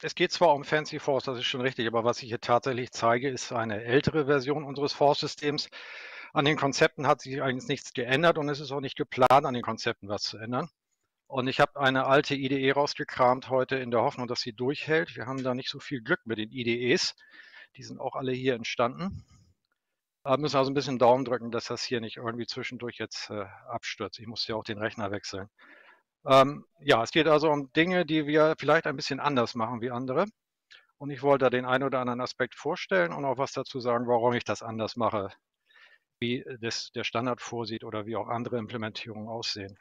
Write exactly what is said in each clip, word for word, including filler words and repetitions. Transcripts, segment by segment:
es geht zwar um Fancy Force, das ist schon richtig, aber was ich hier tatsächlich zeige, ist eine ältere Version unseres Force-Systems. An den Konzepten hat sich eigentlich nichts geändert und es ist auch nicht geplant, an den Konzepten was zu ändern. Und ich habe eine alte I D E rausgekramt heute in der Hoffnung, dass sie durchhält. Wir haben da nicht so viel Glück mit den I D Es. Die sind auch alle hier entstanden. Wir müssen also ein bisschen Daumen drücken, dass das hier nicht irgendwie zwischendurch jetzt äh, abstürzt. Ich muss ja auch den Rechner wechseln. Ähm, ja, es geht also um Dinge, die wir vielleicht ein bisschen anders machen wie andere. Und ich wollte da den einen oder anderen Aspekt vorstellen und auch was dazu sagen, warum ich das anders mache, wie das der Standard vorsieht oder wie auch andere Implementierungen aussehen.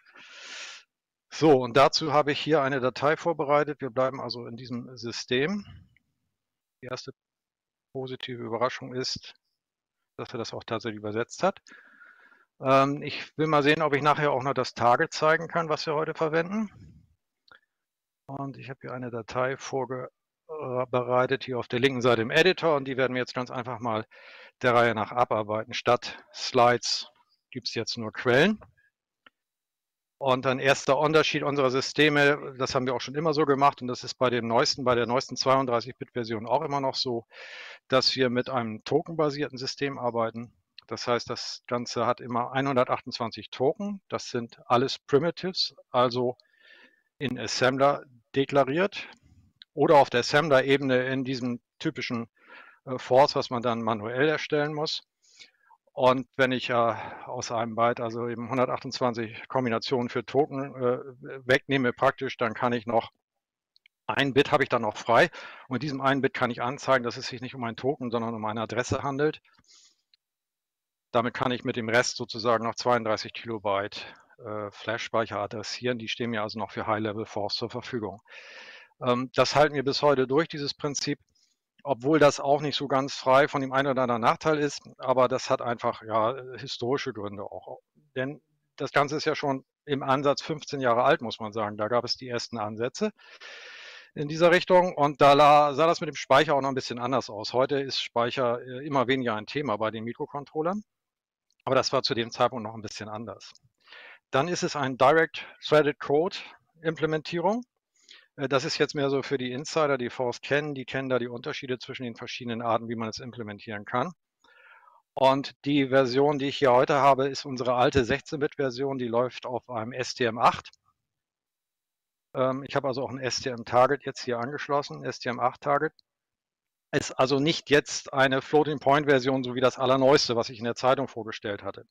So, und dazu habe ich hier eine Datei vorbereitet. Wir bleiben also in diesem System. Die erste positive Überraschung ist, dass er das auch tatsächlich übersetzt hat. Ähm, ich will mal sehen, ob ich nachher auch noch das Target zeigen kann, was wir heute verwenden. Und ich habe hier eine Datei vorbereitet, hier auf der linken Seite im Editor, und die werden wir jetzt ganz einfach mal der Reihe nach abarbeiten. Statt Slides gibt es jetzt nur Quellen. Und ein erster Unterschied unserer Systeme, das haben wir auch schon immer so gemacht, und das ist bei dem neuesten, bei der neuesten zweiunddreißig Bit Version auch immer noch so, dass wir mit einem tokenbasierten System arbeiten. Das heißt, das Ganze hat immer hundertachtundzwanzig Token. Das sind alles Primitives, also in Assembler deklariert oder auf der Assembler-Ebene in diesem typischen äh, Force, was man dann manuell erstellen muss. Und wenn ich äh, aus einem Byte also eben hundertachtundzwanzig Kombinationen für Token äh, wegnehme praktisch, dann kann ich noch ein Bit habe ich dann noch frei. Und mit diesem einen Bit kann ich anzeigen, dass es sich nicht um einen Token, sondern um eine Adresse handelt. Damit kann ich mit dem Rest sozusagen noch zweiunddreißig Kilobyte äh, Flash-Speicher adressieren. Die stehen mir also noch für High-Level-Force zur Verfügung. Ähm, das halten wir bis heute durch, dieses Prinzip, obwohl das auch nicht so ganz frei von dem einen oder anderen Nachteil ist, aber das hat einfach ja historische Gründe auch. Denn das Ganze ist ja schon im Ansatz fünfzehn Jahre alt, muss man sagen. Da gab es die ersten Ansätze in dieser Richtung, und da sah das mit dem Speicher auch noch ein bisschen anders aus. Heute ist Speicher immer weniger ein Thema bei den Mikrocontrollern, aber das war zu dem Zeitpunkt noch ein bisschen anders. Dann ist es ein Direct Threaded Code Implementierung. Das ist jetzt mehr so für die Insider, die Force kennen, die kennen da die Unterschiede zwischen den verschiedenen Arten, wie man es implementieren kann. Und die Version, die ich hier heute habe, ist unsere alte sechzehn Bit Version, die läuft auf einem S T M acht. Ich habe also auch ein S T M Target jetzt hier angeschlossen, S T M acht Target. Ist also nicht jetzt eine Floating Point Version, so wie das allerneueste, was ich in der Zeitung vorgestellt hatte.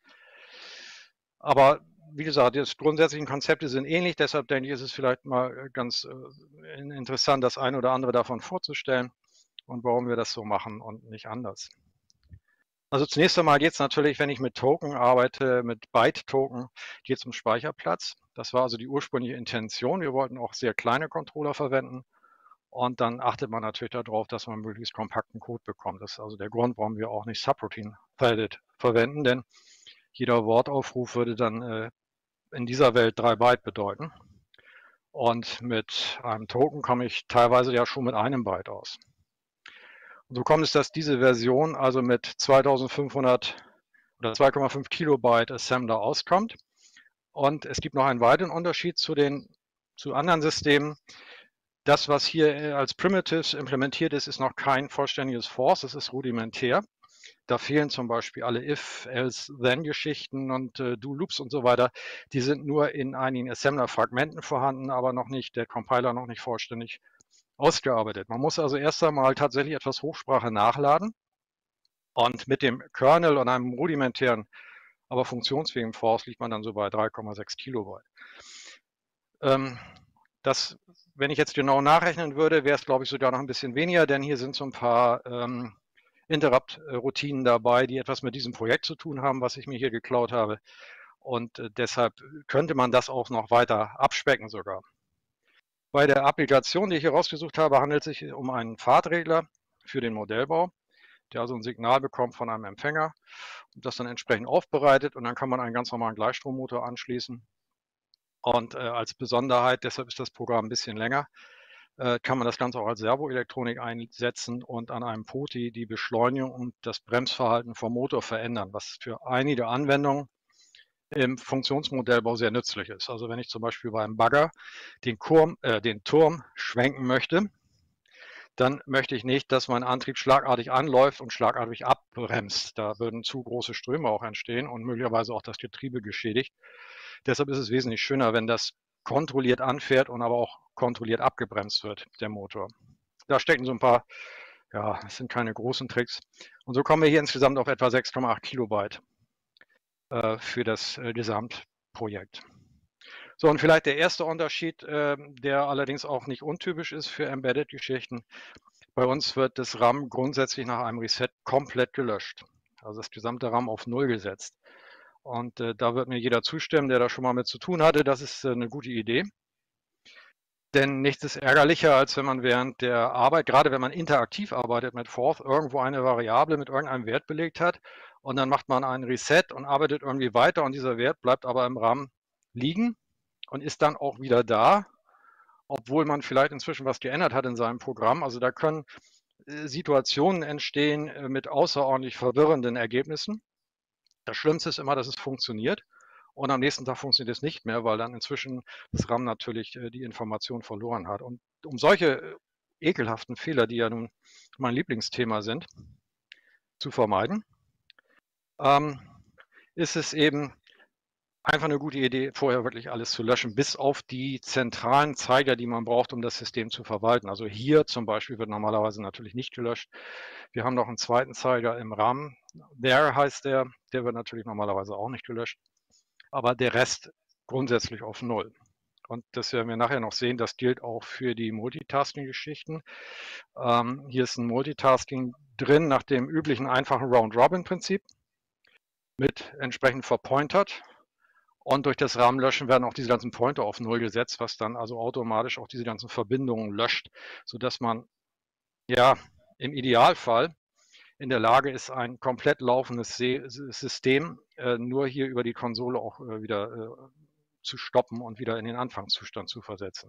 Aber wie gesagt, die grundsätzlichen Konzepte sind ähnlich, deshalb denke ich, ist es vielleicht mal ganz äh, interessant, das eine oder andere davon vorzustellen und warum wir das so machen und nicht anders. Also zunächst einmal geht es natürlich, wenn ich mit Token arbeite, mit Byte-Token, geht es um Speicherplatz. Das war also die ursprüngliche Intention. Wir wollten auch sehr kleine Controller verwenden, und dann achtet man natürlich darauf, dass man möglichst kompakten Code bekommt. Das ist also der Grund, warum wir auch nicht Subroutine-Threaded verwenden, denn jeder Wortaufruf würde dann äh, in dieser Welt drei Byte bedeuten. Und mit einem Token komme ich teilweise ja schon mit einem Byte aus. Und so kommt es, dass diese Version also mit zweitausendfünfhundert oder zwei Komma fünf Kilobyte Assembler auskommt. Und es gibt noch einen weiteren Unterschied zu den zu anderen Systemen. Das, was hier als Primitives implementiert ist, ist noch kein vollständiges Force, es ist rudimentär. Da fehlen zum Beispiel alle If, Else, Then-Geschichten und äh, Do-Loops und so weiter. Die sind nur in einigen Assembler-Fragmenten vorhanden, aber noch nicht, der Compiler noch nicht vollständig ausgearbeitet. Man muss also erst einmal tatsächlich etwas Hochsprache nachladen, und mit dem Kernel und einem rudimentären, aber funktionsfähigen Force liegt man dann so bei drei Komma sechs Kilobyte. Ähm, das, wenn ich jetzt genau nachrechnen würde, wäre es, glaube ich, sogar noch ein bisschen weniger, denn hier sind so ein paar ähm, Interrupt-Routinen dabei, die etwas mit diesem Projekt zu tun haben, was ich mir hier geklaut habe. Und äh, deshalb könnte man das auch noch weiter abspecken sogar. Bei der Applikation, die ich hier rausgesucht habe, handelt es sich um einen Pfadregler für den Modellbau, der also ein Signal bekommt von einem Empfänger und das dann entsprechend aufbereitet, und dann kann man einen ganz normalen Gleichstrommotor anschließen. Und äh, als Besonderheit, deshalb ist das Programm ein bisschen länger, äh, kann man das Ganze auch als Servoelektronik einsetzen und an einem P O T I die Beschleunigung und das Bremsverhalten vom Motor verändern, was für einige Anwendungen im Funktionsmodellbau sehr nützlich ist. Also wenn ich zum Beispiel beim Bagger den, Kurm, äh, den Turm schwenken möchte, dann möchte ich nicht, dass mein Antrieb schlagartig anläuft und schlagartig abbremst. Da würden zu große Ströme auch entstehen und möglicherweise auch das Getriebe geschädigt. Deshalb ist es wesentlich schöner, wenn das kontrolliert anfährt und aber auch kontrolliert abgebremst wird, der Motor. Da stecken so ein paar, ja, das sind keine großen Tricks. Und so kommen wir hier insgesamt auf etwa sechs Komma acht Kilobyte äh, für das äh, Gesamtprojekt. So, und vielleicht der erste Unterschied, äh, der allerdings auch nicht untypisch ist für Embedded-Geschichten. Bei uns wird das RAM grundsätzlich nach einem Reset komplett gelöscht. Also das gesamte RAM auf Null gesetzt. Und äh, da wird mir jeder zustimmen, der da schon mal mit zu tun hatte. Das ist äh, eine gute Idee. Denn nichts ist ärgerlicher, als wenn man während der Arbeit, gerade wenn man interaktiv arbeitet mit Forth, irgendwo eine Variable mit irgendeinem Wert belegt hat und dann macht man einen Reset und arbeitet irgendwie weiter und dieser Wert bleibt aber im RAM liegen und ist dann auch wieder da, obwohl man vielleicht inzwischen was geändert hat in seinem Programm. Also da können äh, Situationen entstehen äh, mit außerordentlich verwirrenden Ergebnissen. Das Schlimmste ist immer, dass es funktioniert und am nächsten Tag funktioniert es nicht mehr, weil dann inzwischen das RAM natürlich äh, die Information verloren hat. Und um solche äh, ekelhaften Fehler, die ja nun mein Lieblingsthema sind, zu vermeiden, ähm, ist es eben einfach eine gute Idee, vorher wirklich alles zu löschen, bis auf die zentralen Zeiger, die man braucht, um das System zu verwalten. Also hier zum Beispiel wird normalerweise natürlich nicht gelöscht. Wir haben noch einen zweiten Zeiger im RAM. There heißt der, der wird natürlich normalerweise auch nicht gelöscht. Aber der Rest grundsätzlich auf Null. Und das werden wir nachher noch sehen, das gilt auch für die Multitasking-Geschichten. Ähm, hier ist ein Multitasking drin nach dem üblichen einfachen Round-Robin-Prinzip mit entsprechend verpointert. Und durch das RAM-Löschen werden auch diese ganzen Pointer auf Null gesetzt, was dann also automatisch auch diese ganzen Verbindungen löscht, sodass man ja im Idealfall in der Lage ist, ein komplett laufendes System äh, nur hier über die Konsole auch äh, wieder äh, zu stoppen und wieder in den Anfangszustand zu versetzen.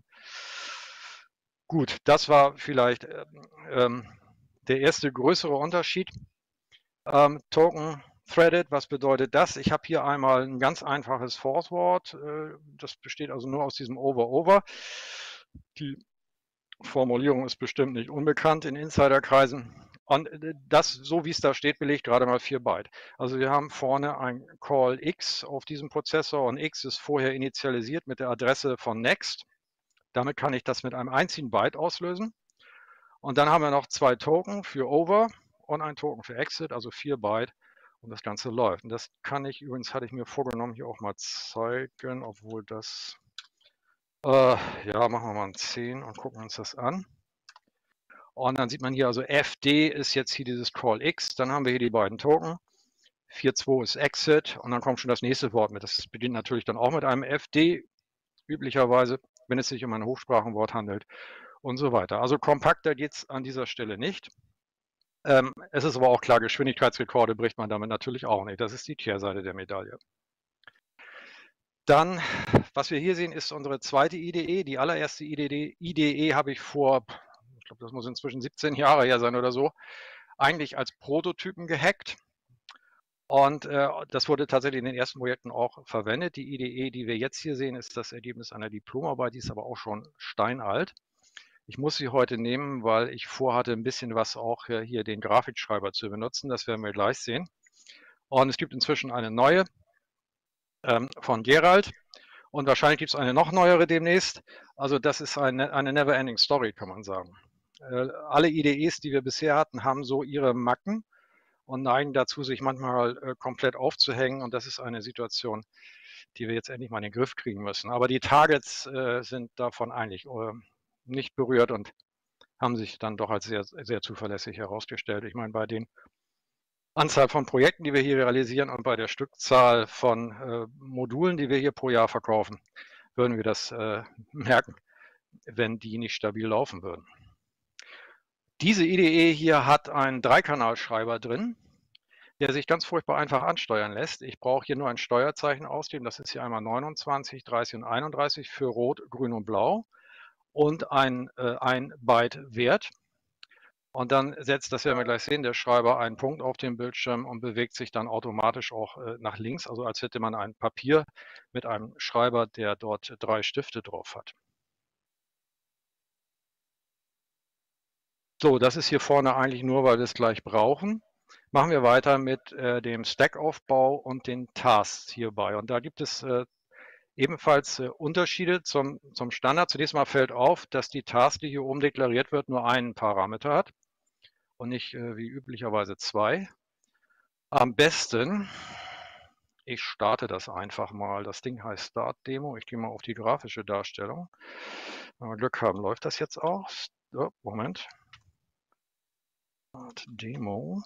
Gut, das war vielleicht äh, ähm, der erste größere Unterschied. Ähm, Token Threaded, was bedeutet das? Ich habe hier einmal ein ganz einfaches Force-Wort. Äh, das besteht also nur aus diesem Over-Over. Die Formulierung ist bestimmt nicht unbekannt in Insiderkreisen. Und das, so wie es da steht, belegt gerade mal vier Byte. Also wir haben vorne ein Call X auf diesem Prozessor und X ist vorher initialisiert mit der Adresse von Next. Damit kann ich das mit einem einzigen Byte auslösen. Und dann haben wir noch zwei Token für Over und ein Token für Exit, also vier Byte. Und das Ganze läuft. Und das kann ich übrigens, hatte ich mir vorgenommen, hier auch mal zeigen, obwohl das, äh, ja, machen wir mal ein zehn und gucken uns das an. Und dann sieht man hier also F D ist jetzt hier dieses Call X. Dann haben wir hier die beiden Token. vier Punkt zwei ist Exit und dann kommt schon das nächste Wort mit. Das beginnt natürlich dann auch mit einem F D, üblicherweise, wenn es sich um ein Hochsprachenwort handelt und so weiter. Also kompakter geht es an dieser Stelle nicht. Ähm, es ist aber auch klar, Geschwindigkeitsrekorde bricht man damit natürlich auch nicht. Das ist die Kehrseite der Medaille. Dann, was wir hier sehen, ist unsere zweite I D E. Die allererste I D E, I D E habe ich vor, ich glaube, das muss inzwischen siebzehn Jahre her sein oder so, eigentlich als Prototypen gehackt. Und äh, das wurde tatsächlich in den ersten Projekten auch verwendet. Die I D E, die wir jetzt hier sehen, ist das Ergebnis einer Diplomarbeit, die ist aber auch schon steinalt. Ich muss sie heute nehmen, weil ich vorhatte, ein bisschen was auch hier den Grafikschreiber zu benutzen. Das werden wir gleich sehen. Und es gibt inzwischen eine neue ähm, von Gerald. Und wahrscheinlich gibt es eine noch neuere demnächst. Also das ist eine, eine never-ending Story, kann man sagen. Äh, alle I D Es, die wir bisher hatten, haben so ihre Macken und neigen dazu, sich manchmal äh, komplett aufzuhängen. Und das ist eine Situation, die wir jetzt endlich mal in den Griff kriegen müssen. Aber die Targets äh, sind davon eigentlich äh, nicht berührt und haben sich dann doch als sehr, sehr zuverlässig herausgestellt. Ich meine, bei den Anzahl von Projekten, die wir hier realisieren und bei der Stückzahl von äh, Modulen, die wir hier pro Jahr verkaufen, würden wir das äh, merken, wenn die nicht stabil laufen würden. Diese I D E hier hat einen Dreikanalschreiber drin, der sich ganz furchtbar einfach ansteuern lässt. Ich brauche hier nur ein Steuerzeichen ausgeben. Das ist hier einmal neunundzwanzig, dreißig und einunddreißig für Rot, Grün und Blau und ein, äh, ein Byte Wert. Und dann setzt, das werden wir gleich sehen, der Schreiber einen Punkt auf den Bildschirm und bewegt sich dann automatisch auch äh, nach links, also als hätte man ein Papier mit einem Schreiber, der dort drei Stifte drauf hat. So, das ist hier vorne eigentlich nur, weil wir es gleich brauchen. Machen wir weiter mit äh, dem Stack-Aufbau und den Tasks hierbei. Und da gibt es äh, ebenfalls äh, Unterschiede zum, zum Standard. Zunächst mal fällt auf, dass die Task, die hier oben deklariert wird, nur einen Parameter hat und nicht äh, wie üblicherweise zwei. Am besten, ich starte das einfach mal. Das Ding heißt Start Demo. Ich gehe mal auf die grafische Darstellung. Wenn wir Glück haben, läuft das jetzt auch. Oh, Moment. Start Demo.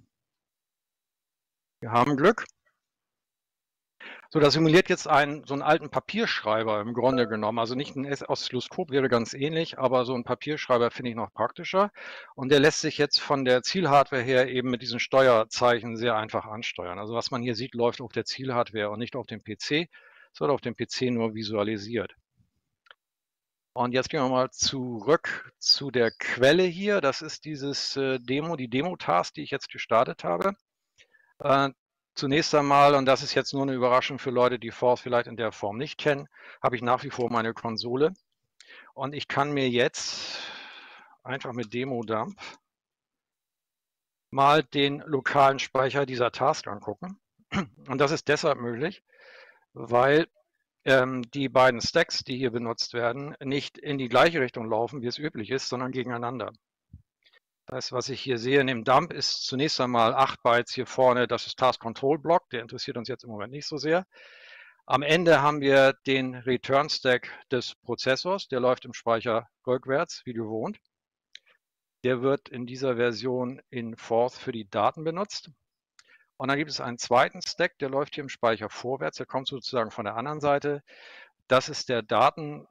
Wir haben Glück. So, das simuliert jetzt einen, so einen alten Papierschreiber im Grunde genommen. Also nicht ein Oszilloskop wäre ganz ähnlich, aber so ein Papierschreiber finde ich noch praktischer. Und der lässt sich jetzt von der Zielhardware her eben mit diesen Steuerzeichen sehr einfach ansteuern. Also was man hier sieht, läuft auf der Zielhardware und nicht auf dem P C. Es wird auf dem P C nur visualisiert. Und jetzt gehen wir mal zurück zu der Quelle hier. Das ist dieses äh, Demo, die Demo-Task, die ich jetzt gestartet habe. Äh, zunächst einmal, und das ist jetzt nur eine Überraschung für Leute, die Forth vielleicht in der Form nicht kennen, habe ich nach wie vor meine Konsole. Und ich kann mir jetzt einfach mit Demo-Dump mal den lokalen Speicher dieser Task angucken. Und das ist deshalb möglich, weil ähm, die beiden Stacks, die hier benutzt werden, nicht in die gleiche Richtung laufen, wie es üblich ist, sondern gegeneinander. Das, was ich hier sehe in dem Dump, ist zunächst einmal acht Bytes hier vorne. Das ist Task Control Block. Der interessiert uns jetzt im Moment nicht so sehr. Am Ende haben wir den Return Stack des Prozessors. Der läuft im Speicher rückwärts, wie gewohnt. Der wird in dieser Version in Forth für die Daten benutzt. Und dann gibt es einen zweiten Stack, der läuft hier im Speicher vorwärts. Der kommt sozusagen von der anderen Seite. Das ist der Daten,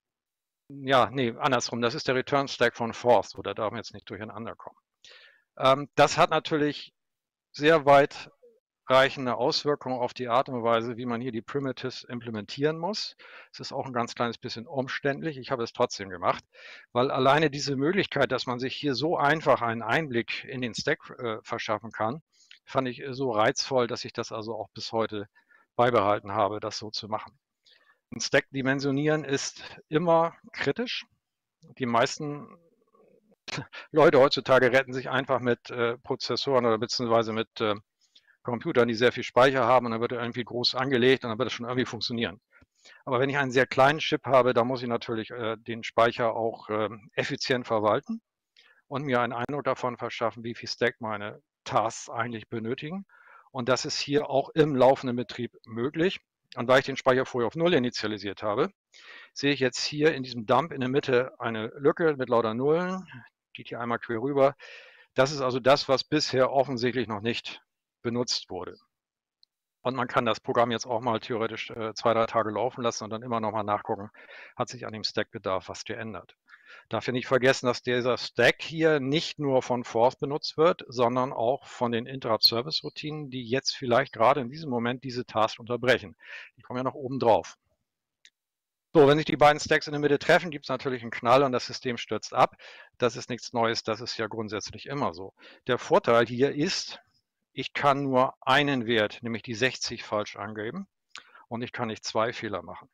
ja, nee, andersrum. Das ist der Return Stack von Forth. So, da darf man jetzt nicht durcheinander kommen. Ähm, das hat natürlich sehr weitreichende Auswirkungen auf die Art und Weise, wie man hier die Primitives implementieren muss. Es ist auch ein ganz kleines bisschen umständlich. Ich habe es trotzdem gemacht, weil alleine diese Möglichkeit, dass man sich hier so einfach einen Einblick in den Stack äh, verschaffen kann, fand ich so reizvoll, dass ich das also auch bis heute beibehalten habe, das so zu machen. Ein Stack dimensionieren ist immer kritisch. Die meisten Leute heutzutage retten sich einfach mit äh, Prozessoren oder beziehungsweise mit äh, Computern, die sehr viel Speicher haben, und dann wird er irgendwie groß angelegt und dann wird es schon irgendwie funktionieren. Aber wenn ich einen sehr kleinen Chip habe, dann muss ich natürlich äh, den Speicher auch äh, effizient verwalten und mir einen Eindruck davon verschaffen, wie viel Stack meine Tasks eigentlich benötigen. Und das ist hier auch im laufenden Betrieb möglich. Und weil ich den Speicher vorher auf Null initialisiert habe, sehe ich jetzt hier in diesem Dump in der Mitte eine Lücke mit lauter Nullen, geht hier einmal quer rüber. Das ist also das, was bisher offensichtlich noch nicht benutzt wurde. Und man kann das Programm jetzt auch mal theoretisch äh, zwei, drei Tage laufen lassen und dann immer noch mal nachgucken, hat sich an dem Stackbedarf was geändert. Darf ja nicht vergessen, dass dieser Stack hier nicht nur von Forth benutzt wird, sondern auch von den Interrupt-Service-Routinen, die jetzt vielleicht gerade in diesem Moment diese Task unterbrechen. Die kommen ja noch oben drauf. So, wenn sich die beiden Stacks in der Mitte treffen, gibt es natürlich einen Knall und das System stürzt ab. Das ist nichts Neues, das ist ja grundsätzlich immer so. Der Vorteil hier ist, ich kann nur einen Wert, nämlich die sechzig, falsch angeben und ich kann nicht zwei Fehler machen.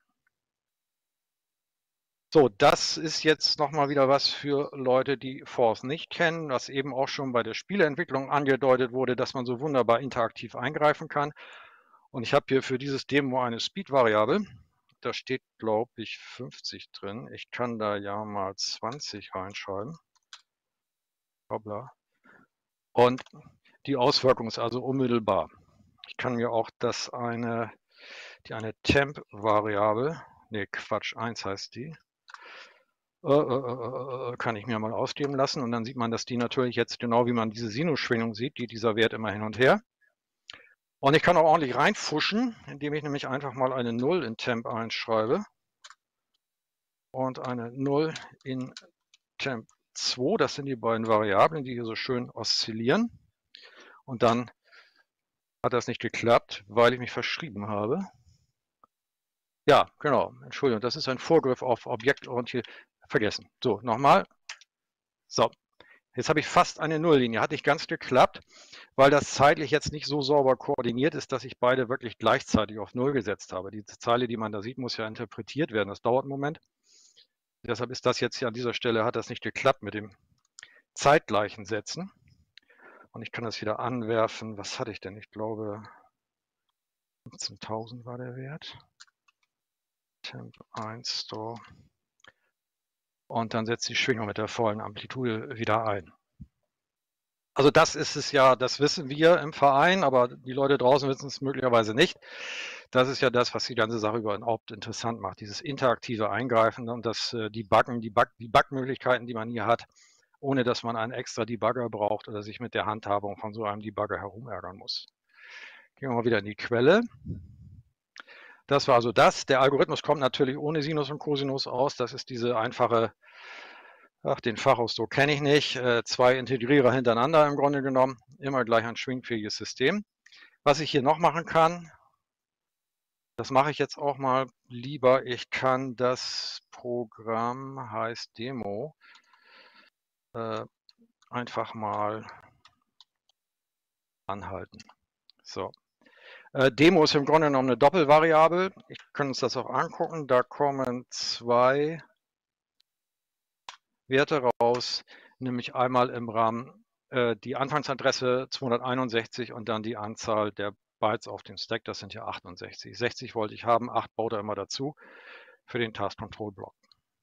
So, das ist jetzt nochmal wieder was für Leute, die Forth nicht kennen, was eben auch schon bei der Spieleentwicklung angedeutet wurde, dass man so wunderbar interaktiv eingreifen kann. Und ich habe hier für dieses Demo eine Speed-Variable. Da steht, glaube ich, fünfzig drin. Ich kann da ja mal zwanzig reinschreiben. Hoppla. Und die Auswirkung ist also unmittelbar. Ich kann mir auch das eine, die eine Temp-Variable, ne Quatsch, eins heißt die, äh, äh, äh, kann ich mir mal ausgeben lassen. Und dann sieht man, dass die natürlich jetzt, genau wie man diese Sinusschwingung sieht, geht dieser Wert immer hin und her. Und ich kann auch ordentlich reinfuschen, indem ich nämlich einfach mal eine null in Temp einschreibe und eine null in Temp zwei. Das sind die beiden Variablen, die hier so schön oszillieren. Und dann hat das nicht geklappt, weil ich mich verschrieben habe. Ja, genau. Entschuldigung, das ist ein Vorgriff auf objektorientiert. Vergessen. So, nochmal. So, jetzt habe ich fast eine Nulllinie. Hat nicht ganz geklappt, weil das zeitlich jetzt nicht so sauber koordiniert ist, dass ich beide wirklich gleichzeitig auf Null gesetzt habe. Die Zeile, die man da sieht, muss ja interpretiert werden. Das dauert einen Moment. Deshalb ist das jetzt hier an dieser Stelle, hat das nicht geklappt mit dem Zeitgleichen setzen. Und ich kann das wieder anwerfen. Was hatte ich denn? Ich glaube, fünfzehntausend war der Wert. Temp eins Store. Und dann setzt die Schwingung mit der vollen Amplitude wieder ein. Also das ist es ja, das wissen wir im Verein, aber die Leute draußen wissen es möglicherweise nicht. Das ist ja das, was die ganze Sache überhaupt interessant macht, dieses interaktive Eingreifen und das Debuggen, die Bug, die Bugmöglichkeiten, die man hier hat, ohne dass man einen extra Debugger braucht oder sich mit der Handhabung von so einem Debugger herumärgern muss. Gehen wir mal wieder in die Quelle. Das war also das. Der Algorithmus kommt natürlich ohne Sinus und Cosinus aus. Das ist diese einfache, ach, den Fachausdruck kenne ich nicht, äh, zwei Integrierer hintereinander im Grunde genommen, immer gleich ein schwingfähiges System. Was ich hier noch machen kann, das mache ich jetzt auch mal lieber. Ich kann das Programm, heißt Demo, äh, einfach mal anhalten. So. Äh, Demo ist im Grunde genommen eine Doppelvariable. Ich kann uns das auch angucken. Da kommen zwei Werte raus, nämlich einmal im Rahmen äh, die Anfangsadresse zweihunderteinundsechzig und dann die Anzahl der Bytes auf dem Stack. Das sind ja achtundsechzig. sechzig wollte ich haben, acht baut er immer dazu für den Task Control Block.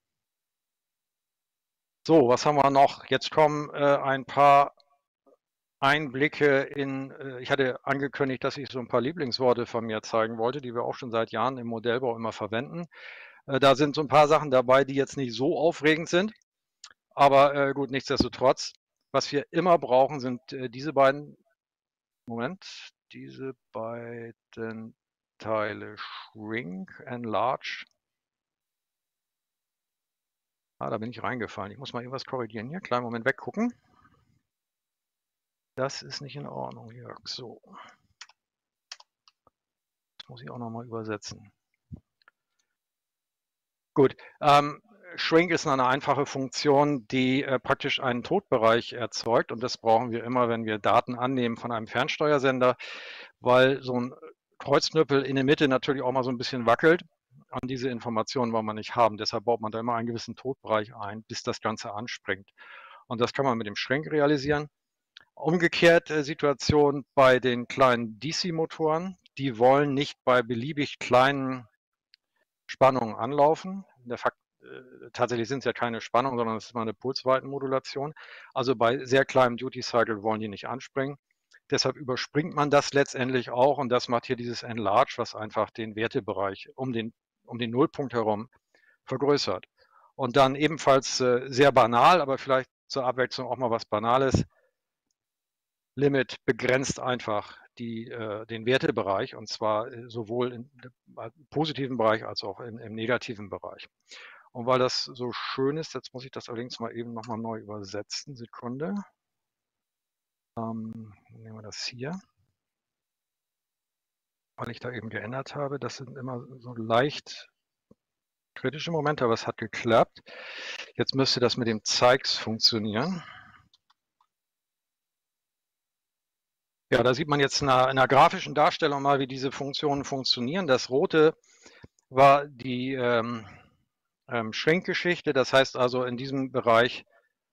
So, was haben wir noch? Jetzt kommen äh, ein paar Einblicke in, äh, ich hatte angekündigt, dass ich so ein paar Lieblingsworte von mir zeigen wollte, die wir auch schon seit Jahren im Modellbau immer verwenden. Äh, da sind so ein paar Sachen dabei, die jetzt nicht so aufregend sind. Aber äh, gut, nichtsdestotrotz, was wir immer brauchen, sind äh, diese beiden, Moment, diese beiden Teile, Shrink, Enlarge. Ah, da bin ich reingefallen. Ich muss mal irgendwas korrigieren hier. Kleinen Moment weggucken. Das ist nicht in Ordnung, Jörg. So. Das muss ich auch nochmal übersetzen. Gut. Ähm, Shrink ist eine einfache Funktion, die äh, praktisch einen Totbereich erzeugt. Und das brauchen wir immer, wenn wir Daten annehmen von einem Fernsteuersender, weil so ein Kreuzknüppel in der Mitte natürlich auch mal so ein bisschen wackelt. Und diese Informationen wollen wir nicht haben. Deshalb baut man da immer einen gewissen Totbereich ein, bis das Ganze anspringt. Und das kann man mit dem Shrink realisieren. Umgekehrt äh, Situation bei den kleinen D C-Motoren. Die wollen nicht bei beliebig kleinen Spannungen anlaufen. Der Fakt, äh, tatsächlich sind es ja keine Spannungen, sondern es ist mal eine Pulsweitenmodulation. Also bei sehr kleinem Duty Cycle wollen die nicht anspringen. Deshalb überspringt man das letztendlich auch und das macht hier dieses Enlarge, was einfach den Wertebereich um den, um den Nullpunkt herum vergrößert. Und dann ebenfalls äh, sehr banal, aber vielleicht zur Abwechslung auch mal was Banales. Limit begrenzt einfach die, äh, den Wertebereich und zwar sowohl im positiven Bereich als auch im, im negativen Bereich. Und weil das so schön ist, jetzt muss ich das allerdings mal eben nochmal neu übersetzen. Sekunde. Ähm, nehmen wir das hier. Weil ich da eben geändert habe. Das sind immer so leicht kritische Momente, aber es hat geklappt. Jetzt müsste das mit dem Zeigs funktionieren. Ja, da sieht man jetzt in einer, in einer grafischen Darstellung mal, wie diese Funktionen funktionieren. Das Rote war die ähm, ähm, Shrink-Geschichte. Das heißt also, in diesem Bereich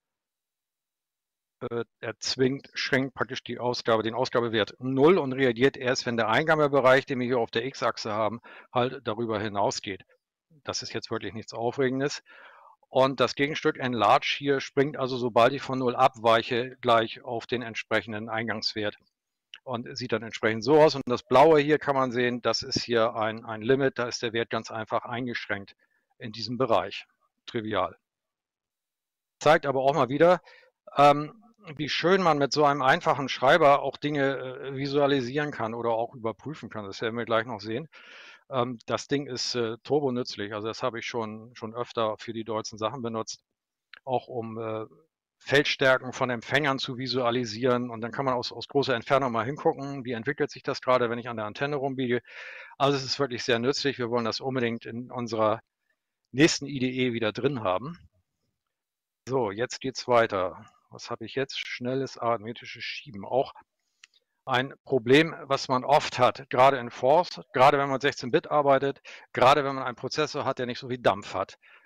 äh, erzwingt Shrink praktisch die Ausgabe, den Ausgabewert null und reagiert erst, wenn der Eingabebereich, den wir hier auf der X-Achse haben, halt darüber hinausgeht. Das ist jetzt wirklich nichts Aufregendes. Und das Gegenstück Enlarge hier springt also, sobald ich von null abweiche, gleich auf den entsprechenden Eingangswert und sieht dann entsprechend so aus. Und das Blaue hier kann man sehen, das ist hier ein, ein Limit, da ist der Wert ganz einfach eingeschränkt in diesem Bereich. Trivial. Zeigt aber auch mal wieder, ähm, wie schön man mit so einem einfachen Schreiber auch Dinge äh, visualisieren kann oder auch überprüfen kann. Das werden wir gleich noch sehen. Ähm, das Ding ist äh, turbo nützlich. Also das habe ich schon, schon öfter für die deutschen Sachen benutzt, auch um äh, Feldstärken von Empfängern zu visualisieren. Und dann kann man aus, aus großer Entfernung mal hingucken, wie entwickelt sich das gerade, wenn ich an der Antenne rumbiege. Also es ist wirklich sehr nützlich. Wir wollen das unbedingt in unserer nächsten I D E wieder drin haben. So, jetzt geht es weiter. Was habe ich jetzt? Schnelles arithmetisches Schieben. Auch ein Problem, was man oft hat, gerade in Force, gerade wenn man sechzehn Bit arbeitet, gerade wenn man einen Prozessor hat, der nicht so viel Dampf hat.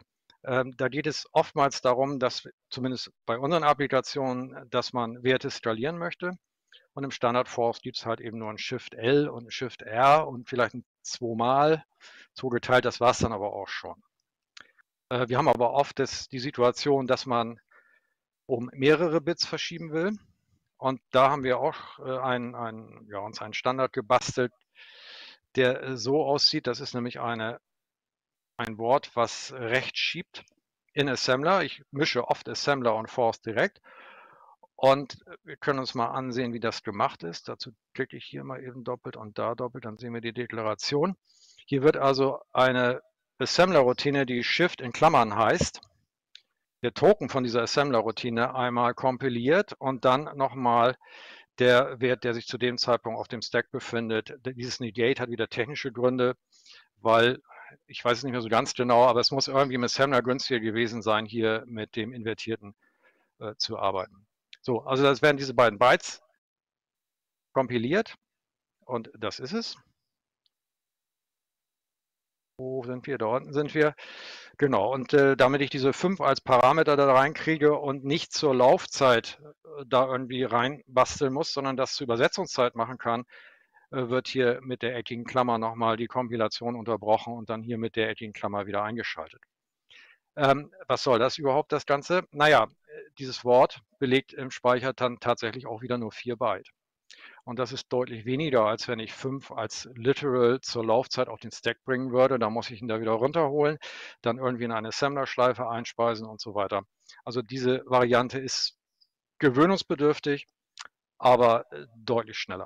Ähm, da geht es oftmals darum, dass zumindest bei unseren Applikationen, dass man Werte skalieren möchte. Und im Standard Force gibt es halt eben nur ein Shift L und ein Shift R und vielleicht ein zweimal zugeteilt. Das war es dann aber auch schon. Äh, wir haben aber oft das, die Situation, dass man um mehrere Bits verschieben will. Und da haben wir auch äh, ein, ein, ja, uns einen Standard gebastelt, der äh, so aussieht. Das ist nämlich eine, ein Wort, was rechts schiebt in Assembler. Ich mische oft Assembler und Force direkt. Und wir können uns mal ansehen, wie das gemacht ist. Dazu klicke ich hier mal eben doppelt und da doppelt, dann sehen wir die Deklaration. Hier wird also eine Assembler-Routine, die Shift in Klammern heißt, der Token von dieser Assembler-Routine einmal kompiliert und dann nochmal der Wert, der sich zu dem Zeitpunkt auf dem Stack befindet. Dieses Negate hat wieder technische Gründe, weil ich weiß es nicht mehr so ganz genau, aber es muss irgendwie im Assembler günstiger gewesen sein, hier mit dem Invertierten äh, zu arbeiten. So, also das werden diese beiden Bytes kompiliert und das ist es. Wo sind wir? Da unten sind wir. Genau, und äh, damit ich diese fünf als Parameter da reinkriege und nicht zur Laufzeit äh, da irgendwie reinbasteln muss, sondern das zur Übersetzungszeit machen kann, äh, wird hier mit der eckigen Klammer nochmal die Kompilation unterbrochen und dann hier mit der eckigen Klammer wieder eingeschaltet. Ähm, was soll das überhaupt, das Ganze? Naja, dieses Wort belegt im Speicher dann tatsächlich auch wieder nur vier Byte. Und das ist deutlich weniger, als wenn ich fünf als Literal zur Laufzeit auf den Stack bringen würde. Da muss ich ihn da wieder runterholen, dann irgendwie in eine Assembler-Schleife einspeisen und so weiter. Also diese Variante ist gewöhnungsbedürftig, aber deutlich schneller.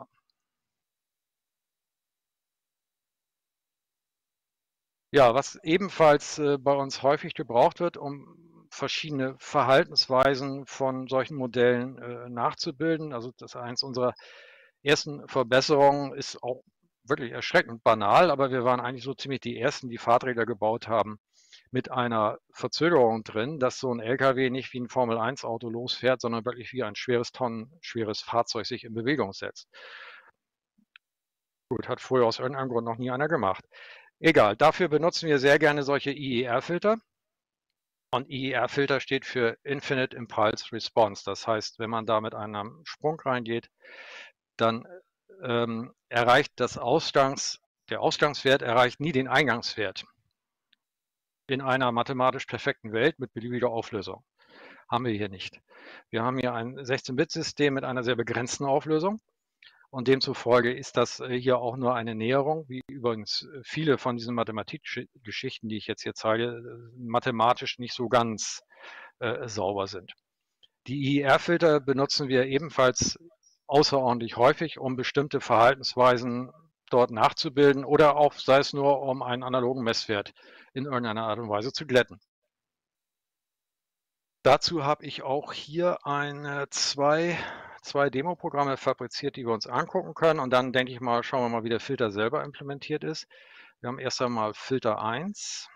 Ja, was ebenfalls äh, bei uns häufig gebraucht wird, um verschiedene Verhaltensweisen von solchen Modellen äh, nachzubilden. Also das ist eins unserer ersten Verbesserungen, ist auch wirklich erschreckend banal, aber wir waren eigentlich so ziemlich die Ersten, die Fahrträder gebaut haben mit einer Verzögerung drin, dass so ein L K W nicht wie ein Formel eins Auto losfährt, sondern wirklich wie ein schweres Tonnen, schweres Fahrzeug sich in Bewegung setzt. Gut, hat früher aus irgendeinem Grund noch nie einer gemacht. Egal, dafür benutzen wir sehr gerne solche I E R-Filter. Und I E R-Filter steht für Infinite Impulse Response. Das heißt, wenn man da mit einem Sprung reingeht, dann ähm, erreicht das Ausgangs, der Ausgangswert erreicht nie den Eingangswert. In einer mathematisch perfekten Welt mit beliebiger Auflösung. Haben wir hier nicht. Wir haben hier ein sechzehn-Bit-System mit einer sehr begrenzten Auflösung. Und demzufolge ist das hier auch nur eine Näherung, wie übrigens viele von diesen Mathematikgeschichten, die ich jetzt hier zeige, mathematisch nicht so ganz äh, sauber sind. Die I E R-Filter benutzen wir ebenfalls außerordentlich häufig, um bestimmte Verhaltensweisen dort nachzubilden oder auch, sei es nur, um einen analogen Messwert in irgendeiner Art und Weise zu glätten. Dazu habe ich auch hier eine, zwei, zwei Demo-Programme fabriziert, die wir uns angucken können. Und dann denke ich mal, schauen wir mal, wie der Filter selber implementiert ist. Wir haben erst einmal Filter eins.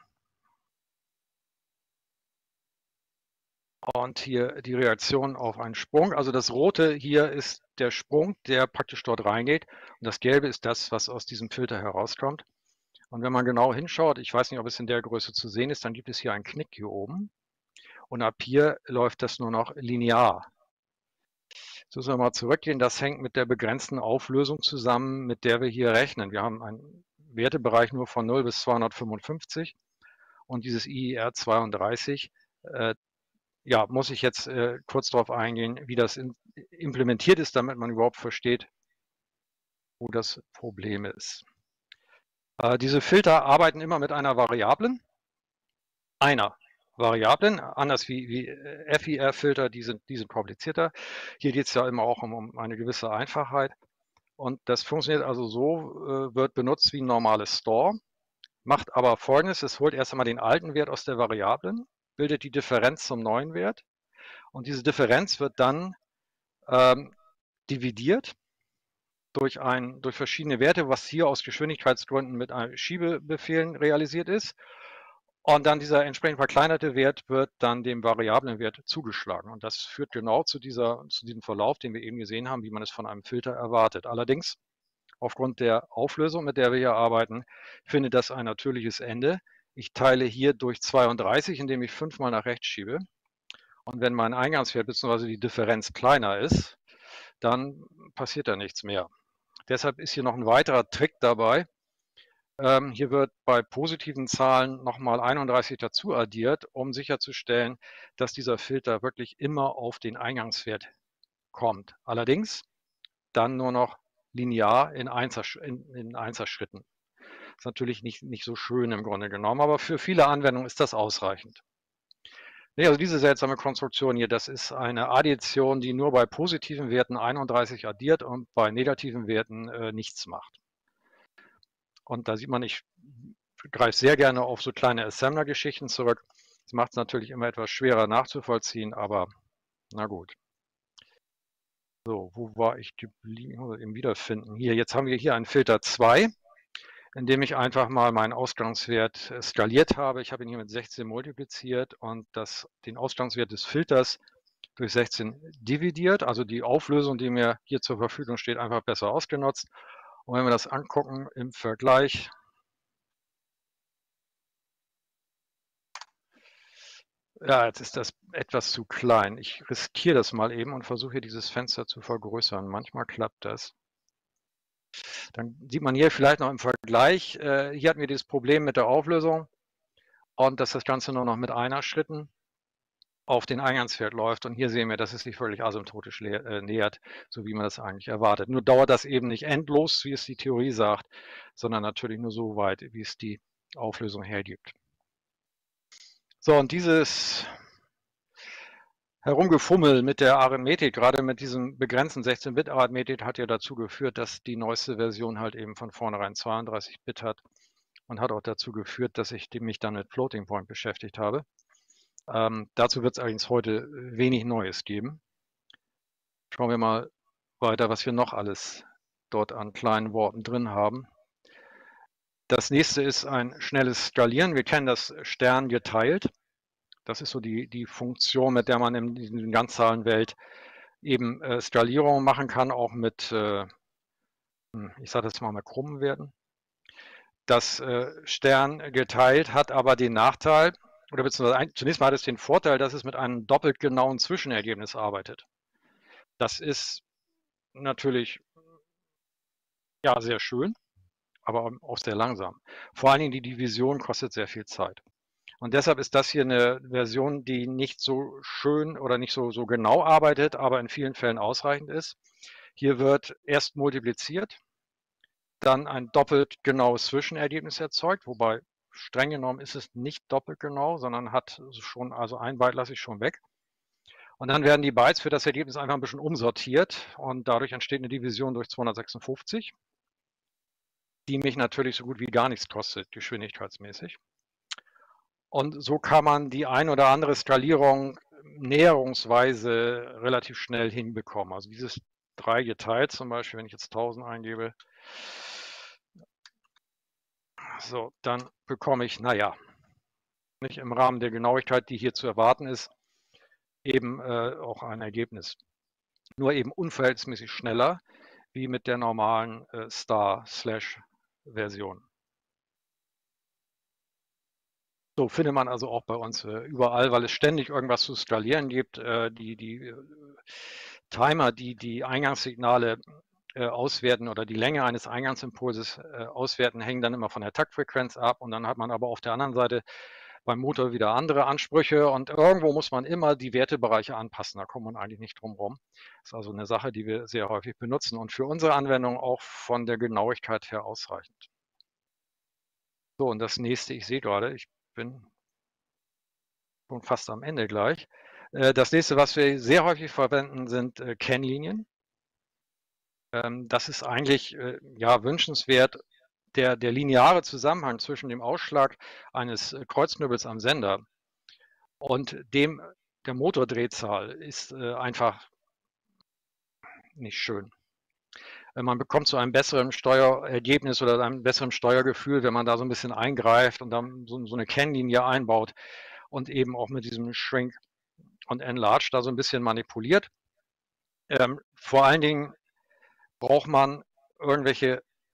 Und hier die Reaktion auf einen Sprung. Also das Rote hier ist der Sprung, der praktisch dort reingeht. Und das Gelbe ist das, was aus diesem Filter herauskommt. Und wenn man genau hinschaut, ich weiß nicht, ob es in der Größe zu sehen ist, dann gibt es hier einen Knick hier oben. Und ab hier läuft das nur noch linear. Jetzt müssen wir mal zurückgehen. Das hängt mit der begrenzten Auflösung zusammen, mit der wir hier rechnen. Wir haben einen Wertebereich nur von null bis zweihundertfünfundfünfzig. Und dieses I E R zweiunddreißig, äh, ja, muss ich jetzt äh, kurz darauf eingehen, wie das in, implementiert ist, damit man überhaupt versteht, wo das Problem ist. Äh, diese Filter arbeiten immer mit einer Variablen, einer Variablen, anders wie, wie F I R-Filter, die sind, die sind komplizierter. Hier geht es ja immer auch um, um eine gewisse Einfachheit. Und das funktioniert also so, äh, wird benutzt wie ein normales Store, macht aber Folgendes: Es holt erst einmal den alten Wert aus der Variablen, bildet die Differenz zum neuen Wert. Und diese Differenz wird dann ähm, dividiert durch, ein, durch verschiedene Werte, was hier aus Geschwindigkeitsgründen mit einem Schiebebefehlen realisiert ist. Und dann dieser entsprechend verkleinerte Wert wird dann dem Variablenwert zugeschlagen. Und das führt genau zu, dieser, zu diesem Verlauf, den wir eben gesehen haben, wie man es von einem Filter erwartet. Allerdings, aufgrund der Auflösung, mit der wir hier arbeiten, findet das ein natürliches Ende. Ich teile hier durch zweiunddreißig, indem ich fünfmal nach rechts schiebe. Und wenn mein Eingangswert bzw. die Differenz kleiner ist, dann passiert da nichts mehr. Deshalb ist hier noch ein weiterer Trick dabei. Ähm, hier wird bei positiven Zahlen nochmal einunddreißig dazu addiert, um sicherzustellen, dass dieser Filter wirklich immer auf den Eingangswert kommt. Allerdings dann nur noch linear in Einzelschritten. In, in Einzelschritten. Ist natürlich nicht, nicht so schön im Grunde genommen, aber für viele Anwendungen ist das ausreichend. Nee, also diese seltsame Konstruktion hier, das ist eine Addition, die nur bei positiven Werten einunddreißig addiert und bei negativen Werten äh, nichts macht. Und da sieht man, ich greife sehr gerne auf so kleine Assembler-Geschichten zurück. Das macht es natürlich immer etwas schwerer nachzuvollziehen, aber na gut. So, wo war ich geblieben? Ich muss eben wiederfinden. Hier, jetzt haben wir hier einen Filter zwei, indem ich einfach mal meinen Ausgangswert skaliert habe. Ich habe ihn hier mit sechzehn multipliziert und das, den Ausgangswert des Filters durch sechzehn dividiert, also die Auflösung, die mir hier zur Verfügung steht, einfach besser ausgenutzt. Und wenn wir das angucken im Vergleich, ja, jetzt ist das etwas zu klein. Ich riskiere das mal eben und versuche hier dieses Fenster zu vergrößern. Manchmal klappt das. Dann sieht man hier vielleicht noch im Vergleich, äh, hier hatten wir dieses Problem mit der Auflösung und dass das Ganze nur noch mit einer Schritten auf den Eingangswert läuft. Und hier sehen wir, dass es sich völlig asymptotisch äh, nähert, so wie man das eigentlich erwartet. Nur dauert das eben nicht endlos, wie es die Theorie sagt, sondern natürlich nur so weit, wie es die Auflösung hergibt. So, und dieses Herumgefummel mit der Arithmetik, gerade mit diesem begrenzten sechzehn Bit Arithmetik, hat ja dazu geführt, dass die neueste Version halt eben von vornherein zweiunddreißig Bit hat und hat auch dazu geführt, dass ich mich dann mit Floating Point beschäftigt habe. Ähm, dazu wird es allerdings heute wenig Neues geben. Schauen wir mal weiter, was wir noch alles dort an kleinen Worten drin haben. Das nächste ist ein schnelles Skalieren. Wir kennen das Stern geteilt. Das ist so die, die Funktion, mit der man in dieser Ganzzahlenwelt eben äh, Skalierung machen kann, auch mit, äh, ich sage das mal mit krummen Werten. Das äh, Stern geteilt hat aber den Nachteil, oder beziehungsweise ein, zunächst mal hat es den Vorteil, dass es mit einem doppelt genauen Zwischenergebnis arbeitet. Das ist natürlich ja sehr schön, aber auch sehr langsam. Vor allen Dingen die Division kostet sehr viel Zeit. Und deshalb ist das hier eine Version, die nicht so schön oder nicht so, so genau arbeitet, aber in vielen Fällen ausreichend ist. Hier wird erst multipliziert, dann ein doppelt genaues Zwischenergebnis erzeugt, wobei streng genommen ist es nicht doppelt genau, sondern hat schon, also ein Byte lasse ich schon weg. Und dann werden die Bytes für das Ergebnis einfach ein bisschen umsortiert und dadurch entsteht eine Division durch zweihundertsechsundfünfzig, die mich natürlich so gut wie gar nichts kostet, geschwindigkeitsmäßig. Und so kann man die ein oder andere Skalierung näherungsweise relativ schnell hinbekommen. Also dieses drei geteilt zum Beispiel, wenn ich jetzt tausend eingebe, so, dann bekomme ich, naja, nicht im Rahmen der Genauigkeit, die hier zu erwarten ist, eben äh, auch ein Ergebnis. Nur eben unverhältnismäßig schneller wie mit der normalen äh, Star-Slash-Version. So findet man also auch bei uns äh, überall, weil es ständig irgendwas zu skalieren gibt. Äh, die die äh, Timer, die die Eingangssignale äh, auswerten oder die Länge eines Eingangsimpulses äh, auswerten, hängen dann immer von der Taktfrequenz ab. Und dann hat man aber auf der anderen Seite beim Motor wieder andere Ansprüche. Und irgendwo muss man immer die Wertebereiche anpassen. Da kommt man eigentlich nicht drum rum. Das ist also eine Sache, die wir sehr häufig benutzen und für unsere Anwendung auch von der Genauigkeit her ausreichend. So, und das nächste, ich sehe gerade, ich bin schon fast am Ende gleich. Das nächste, was wir sehr häufig verwenden, sind Kennlinien. Das ist eigentlich ja, wünschenswert. Der, der lineare Zusammenhang zwischen dem Ausschlag eines Kreuzknüppels am Sender und dem der Motordrehzahl ist einfach nicht schön. Man bekommt zu einem besseren Steuerergebnis oder einem besseren Steuergefühl, wenn man da so ein bisschen eingreift und dann so, so eine Kennlinie einbaut und eben auch mit diesem Shrink und Enlarge da so ein bisschen manipuliert. Ähm, vor allen Dingen braucht man irgendwelche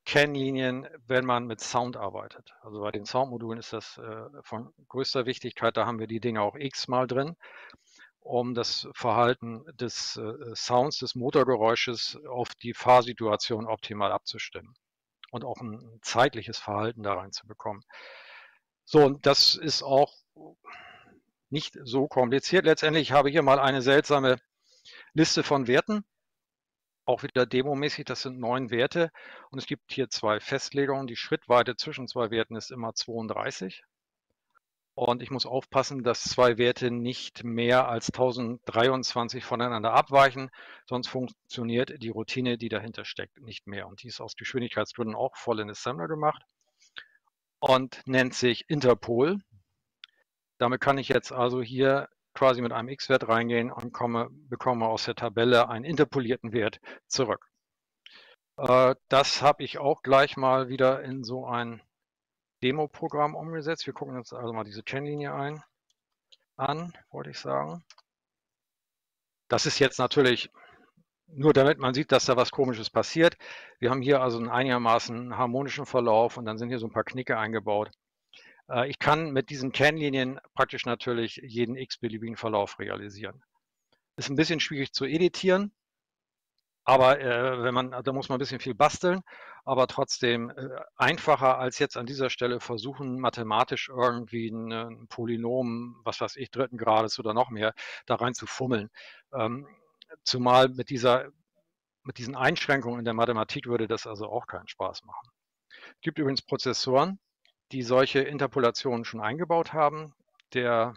Kennlinien, wenn man mit Sound arbeitet. Also bei den Soundmodulen ist das äh, von größter Wichtigkeit. Da haben wir die Dinge auch x-mal drin, um das Verhalten des äh, Sounds, des Motorgeräusches auf die Fahrsituation optimal abzustimmen und auch ein zeitliches Verhalten da reinzubekommen. So, und das ist auch nicht so kompliziert. Letztendlich habe ich hier mal eine seltsame Liste von Werten, auch wieder demomäßig, das sind neun Werte und es gibt hier zwei Festlegungen. Die Schrittweite zwischen zwei Werten ist immer zweiunddreißig und ich muss aufpassen, dass zwei Werte nicht mehr als tausenddreiundzwanzig voneinander abweichen, sonst funktioniert die Routine, die dahinter steckt, nicht mehr. Und die ist aus Geschwindigkeitsgründen auch voll in Assembler gemacht und nennt sich Interpol. Damit kann ich jetzt also hier quasi mit einem X-Wert reingehen und komme, bekomme aus der Tabelle einen interpolierten Wert zurück. Äh, das habe ich auch gleich mal wieder in so ein Demo-Programm umgesetzt. Wir gucken uns also mal diese Kennlinie ein, an, wollte ich sagen. Das ist jetzt natürlich nur, damit man sieht, dass da was Komisches passiert. Wir haben hier also einen einigermaßen harmonischen Verlauf und dann sind hier so ein paar Knicke eingebaut. Ich kann mit diesen Kennlinien praktisch natürlich jeden x-beliebigen Verlauf realisieren. Ist ein bisschen schwierig zu editieren, aber äh, wenn man, da muss man ein bisschen viel basteln, aber trotzdem äh, einfacher als jetzt an dieser Stelle versuchen, mathematisch irgendwie ein, ein Polynom, was weiß ich, dritten Grades oder noch mehr, da rein zu fummeln. Ähm, zumal mit dieser, mit diesen Einschränkungen in der Mathematik würde das also auch keinen Spaß machen. Es gibt übrigens Prozessoren, die solche Interpolationen schon eingebaut haben. Der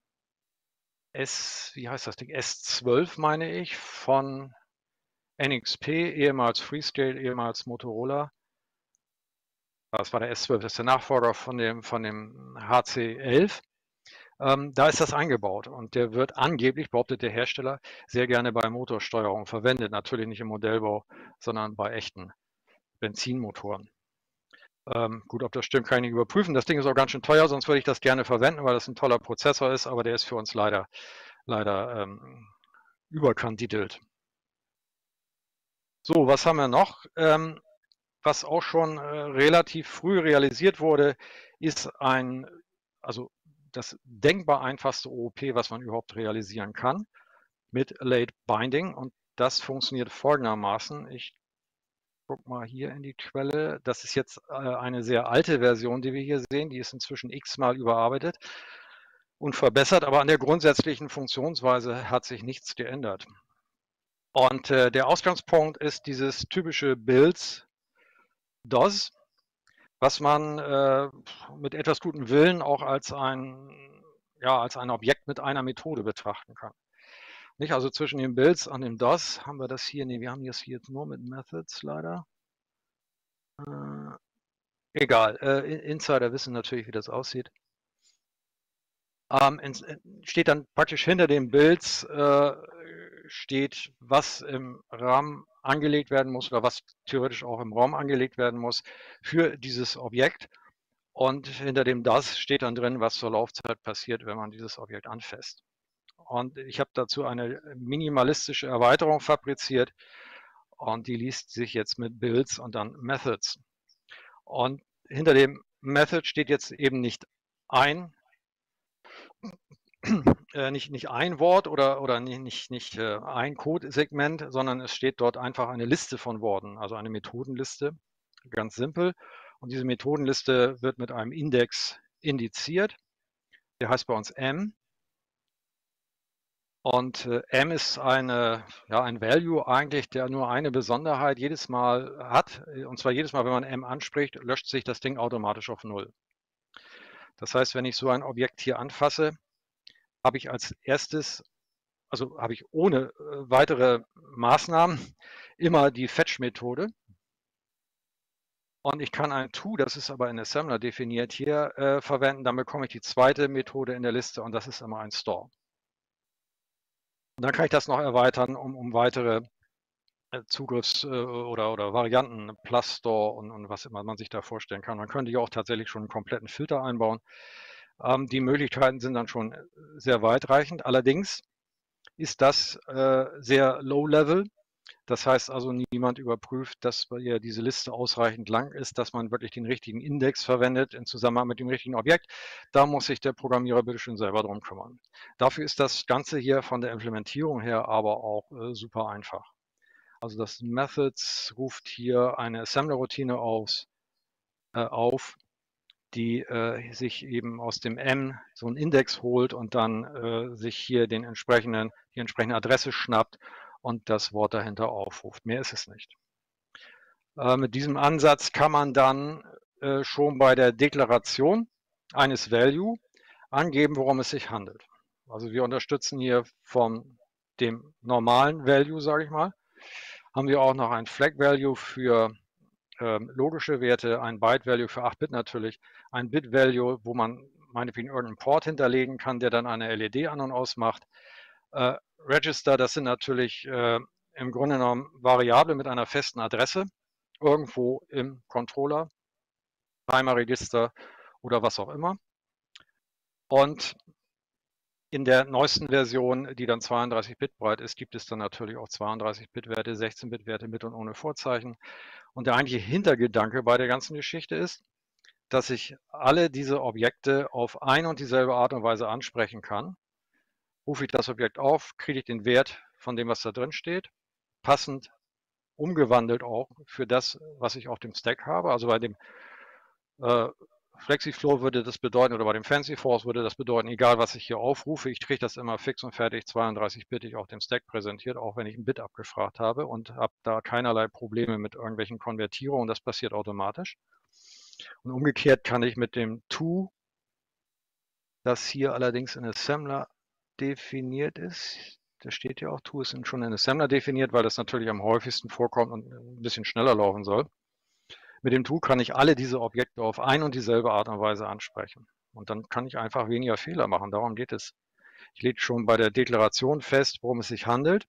S, wie heißt das Ding? S zwölf meine ich, von N X P, ehemals Freescale, ehemals Motorola. Das war der S zwölf, das ist der Nachfolger von dem, von dem H C elf. Ähm, da ist das eingebaut und der wird angeblich, behauptet der Hersteller, sehr gerne bei Motorsteuerung verwendet. Natürlich nicht im Modellbau, sondern bei echten Benzinmotoren. Ähm, gut, ob das stimmt, kann ich nicht überprüfen. Das Ding ist auch ganz schön teuer, sonst würde ich das gerne verwenden, weil das ein toller Prozessor ist, aber der ist für uns leider, leider ähm, überkandidelt. So, was haben wir noch? Ähm, was auch schon äh, relativ früh realisiert wurde, ist ein, also das denkbar einfachste O O P, was man überhaupt realisieren kann, mit Late Binding. Und das funktioniert folgendermaßen. Ich guck mal hier in die Quelle. Das ist jetzt äh, eine sehr alte Version, die wir hier sehen. Die ist inzwischen x-mal überarbeitet und verbessert, aber an der grundsätzlichen Funktionsweise hat sich nichts geändert. Und äh, der Ausgangspunkt ist dieses typische Builds D O S, was man äh, mit etwas gutem Willen auch als ein, ja, als ein Objekt mit einer Methode betrachten kann. Nicht? Also zwischen den Builds und dem D O S haben wir das hier, nee, wir haben das hier jetzt nur mit Methods leider. Äh, egal, äh, Insider wissen natürlich, wie das aussieht. Ähm, in, steht dann praktisch hinter den Builds, äh, steht, was im Rahmen angelegt werden muss oder was theoretisch auch im Raum angelegt werden muss für dieses Objekt. Und hinter dem D O S steht dann drin, was zur Laufzeit passiert, wenn man dieses Objekt anfasst. Und ich habe dazu eine minimalistische Erweiterung fabriziert und die liest sich jetzt mit Builds und dann Methods. Und hinter dem Method steht jetzt eben nicht ein, äh, nicht, nicht ein Wort oder, oder nicht, nicht, nicht äh, ein Codesegment, sondern es steht dort einfach eine Liste von Worten, also eine Methodenliste, ganz simpel. Und diese Methodenliste wird mit einem Index indiziert. Der heißt bei uns M. Und äh, M ist eine, ja, ein Value eigentlich, der nur eine Besonderheit jedes Mal hat. Und zwar jedes Mal, wenn man M anspricht, löscht sich das Ding automatisch auf null. Das heißt, wenn ich so ein Objekt hier anfasse, habe ich als erstes, also habe ich ohne äh, weitere Maßnahmen immer die Fetch-Methode. Und ich kann ein To, das ist aber in Assembler definiert, hier äh, verwenden. Dann bekomme ich die zweite Methode in der Liste und das ist immer ein Store. Und dann kann ich das noch erweitern, um, um weitere äh, Zugriffs- äh, oder, oder Varianten, Plus Store und, und was immer man sich da vorstellen kann. Man könnte ja auch tatsächlich schon einen kompletten Filter einbauen. Ähm, die Möglichkeiten sind dann schon sehr weitreichend. Allerdings ist das äh, sehr low-level, Das heißt also, niemand überprüft, dass ja diese Liste ausreichend lang ist, dass man wirklich den richtigen Index verwendet in Zusammenhang mit dem richtigen Objekt. Da muss sich der Programmierer bitte schön selber drum kümmern. Dafür ist das Ganze hier von der Implementierung her aber auch äh, super einfach. Also das Methods ruft hier eine Assembler-Routine aus, äh, auf, die äh, sich eben aus dem M so einen Index holt und dann äh, sich hier den entsprechenden, die entsprechende Adresse schnappt und das Wort dahinter aufruft. Mehr ist es nicht. Äh, mit diesem Ansatz kann man dann äh, schon bei der Deklaration eines Value angeben, worum es sich handelt. Also wir unterstützen hier von dem normalen Value, sage ich mal, haben wir auch noch ein Flag Value für ähm, logische Werte, ein Byte Value für acht Bit natürlich, ein Bit Value, wo man meinetwegen irgendeinen Port hinterlegen kann, der dann eine L E D an und ausmacht. Äh, Register, das sind natürlich äh, im Grunde genommen Variablen mit einer festen Adresse, irgendwo im Controller, Timer Register oder was auch immer. Und in der neuesten Version, die dann zweiunddreißig Bit breit ist, gibt es dann natürlich auch zweiunddreißig Bit Werte, sechzehn Bit Werte mit und ohne Vorzeichen. Und der eigentliche Hintergedanke bei der ganzen Geschichte ist, dass ich alle diese Objekte auf ein und dieselbe Art und Weise ansprechen kann. Rufe ich das Objekt auf, kriege ich den Wert von dem, was da drin steht, passend umgewandelt auch für das, was ich auf dem Stack habe. Also bei dem äh, FlexiFlow würde das bedeuten, oder bei dem FancyForce würde das bedeuten, egal was ich hier aufrufe, ich kriege das immer fix und fertig zweiunddreißig-bittig auf dem Stack präsentiert, auch wenn ich ein Bit abgefragt habe und habe da keinerlei Probleme mit irgendwelchen Konvertierungen. Das passiert automatisch. Und umgekehrt kann ich mit dem To, das hier allerdings in Assembler definiert ist, da steht ja auch, To ist schon in Assembler definiert, weil das natürlich am häufigsten vorkommt und ein bisschen schneller laufen soll. Mit dem To kann ich alle diese Objekte auf ein und dieselbe Art und Weise ansprechen. Und dann kann ich einfach weniger Fehler machen. Darum geht es. Ich lege schon bei der Deklaration fest, worum es sich handelt.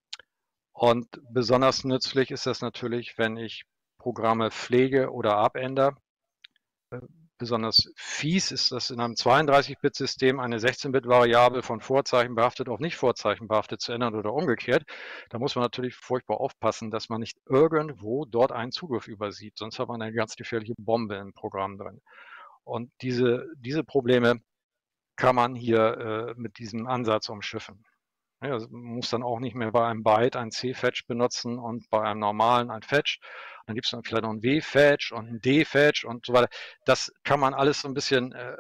Und besonders nützlich ist das natürlich, wenn ich Programme pflege oder abändere. Besonders fies ist das in einem zweiunddreißig-Bit-System eine sechzehn-Bit-Variable von Vorzeichen behaftet auf nicht Vorzeichen behaftet zu ändern oder umgekehrt. Da muss man natürlich furchtbar aufpassen, dass man nicht irgendwo dort einen Zugriff übersieht. Sonst hat man eine ganz gefährliche Bombe im Programm drin. Und diese, diese Probleme kann man hier äh, mit diesem Ansatz umschiffen. Ja, also man muss dann auch nicht mehr bei einem Byte ein C-Fetch benutzen und bei einem normalen ein Fetch. Dann gibt es dann vielleicht noch ein W-Fetch und ein D-Fetch und so weiter. Das kann man alles so ein bisschen äh,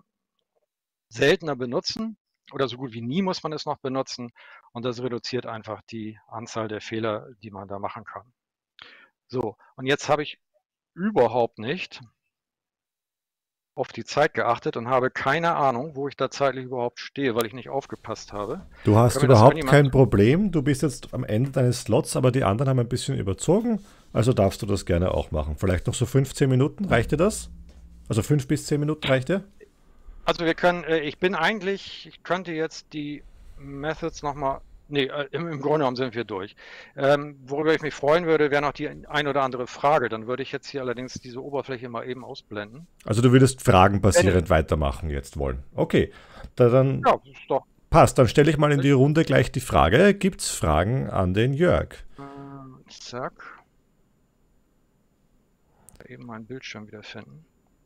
seltener benutzen oder so gut wie nie muss man es noch benutzen. Und das reduziert einfach die Anzahl der Fehler, die man da machen kann. So, und jetzt habe ich überhaupt nicht auf die Zeit geachtet und habe keine Ahnung, wo ich da zeitlich überhaupt stehe, weil ich nicht aufgepasst habe. Du hast überhaupt kein Problem. Du bist jetzt am Ende deines Slots, aber die anderen haben ein bisschen überzogen. Also darfst du das gerne auch machen. Vielleicht noch so fünfzehn Minuten, reicht dir das? Also fünf bis zehn Minuten reicht dir? Also wir können, ich bin eigentlich, ich könnte jetzt die Methods nochmal, nee, im, im Grunde genommen sind wir durch. Ähm, worüber ich mich freuen würde, wäre noch die ein oder andere Frage. Dann würde ich jetzt hier allerdings diese Oberfläche mal eben ausblenden. Also du würdest fragenbasierend weitermachen jetzt wollen. Okay, da dann ja, ist doch. Passt. Dann stelle ich mal in die Runde gleich die Frage. Gibt es Fragen an den Jörg? Ähm, zack. Eben meinen Bildschirm wiederfinden.